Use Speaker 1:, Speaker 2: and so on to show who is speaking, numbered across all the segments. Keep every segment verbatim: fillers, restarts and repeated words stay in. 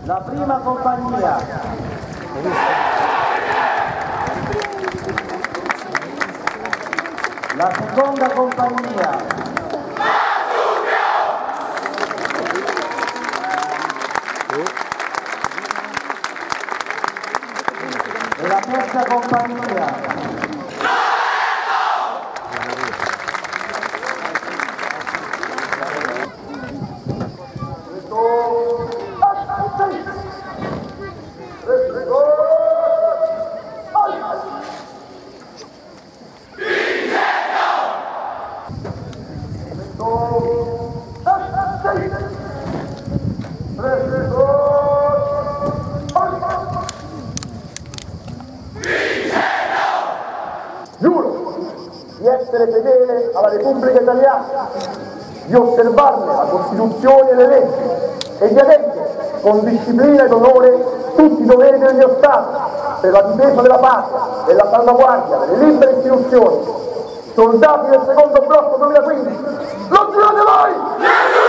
Speaker 1: La prima compagnia. La seconda compagnia. E la terza compagnia.
Speaker 2: Giuro di essere fedele alla Repubblica Italiana, di osservarne la Costituzione e le leggi e di adempiere con disciplina ed onore tutti i doveri del mio Stato per la difesa della patria e la salvaguardia delle libere istituzioni. Soldati del secondo blocco duemilaquindici, lo giurate voi!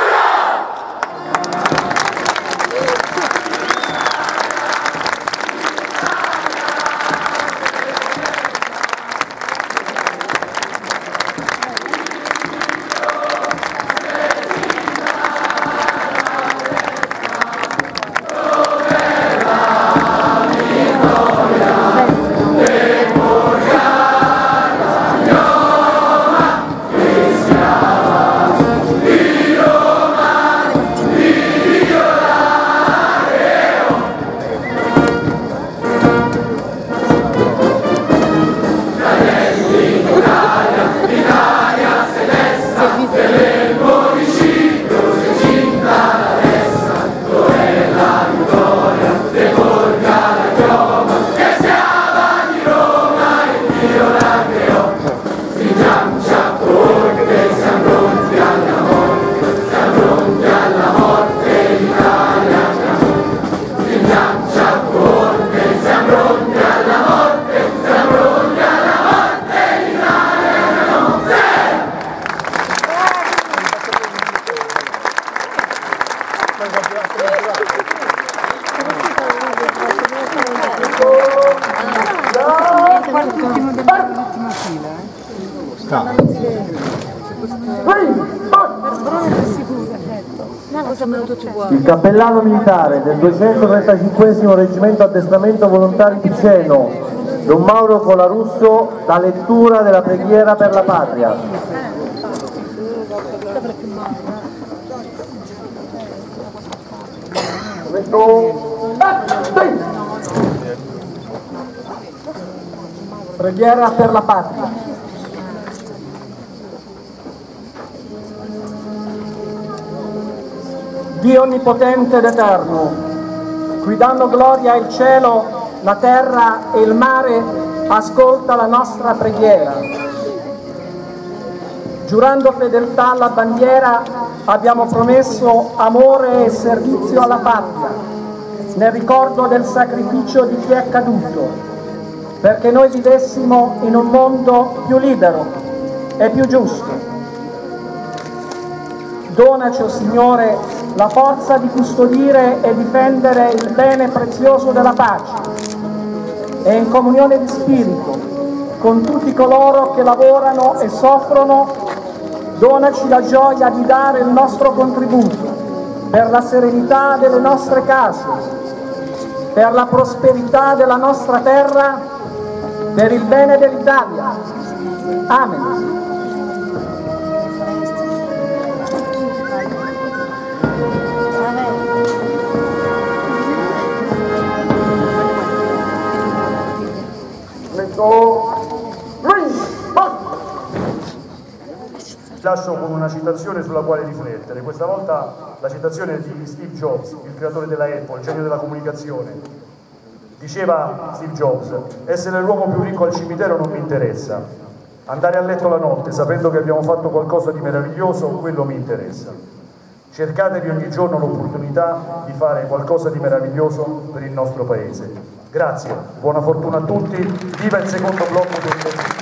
Speaker 1: Il cappellano militare del duecentotrentacinquesimo Reggimento Addestramento Volontari Piceno, Don Mauro Colarusso, dà lettura della preghiera per la patria.
Speaker 2: Preghiera per la patria. Dio onnipotente ed eterno, cui danno gloria il cielo, la terra e il mare, ascolta la nostra preghiera. Giurando fedeltà alla bandiera, abbiamo promesso amore e servizio alla patria, nel ricordo del sacrificio di chi è caduto, perché noi vivessimo in un mondo più libero e più giusto. Donaci, o Signore, la forza di custodire e difendere il bene prezioso della pace e in comunione di spirito con tutti coloro che lavorano e soffrono, donaci la gioia di dare il nostro contributo per la serenità delle nostre case, per la prosperità della nostra terra, per il bene dell'Italia. Amen.
Speaker 3: Lascio con una citazione sulla quale riflettere. Questa volta la citazione è di Steve Jobs, il creatore della Apple, il genio della comunicazione. Diceva Steve Jobs: essere l'uomo più ricco al cimitero non mi interessa, andare a letto la notte sapendo che abbiamo fatto qualcosa di meraviglioso, quello mi interessa. Cercatevi ogni giorno l'opportunità di fare qualcosa di meraviglioso per il nostro paese. Grazie, buona fortuna a tutti, viva il secondo blocco del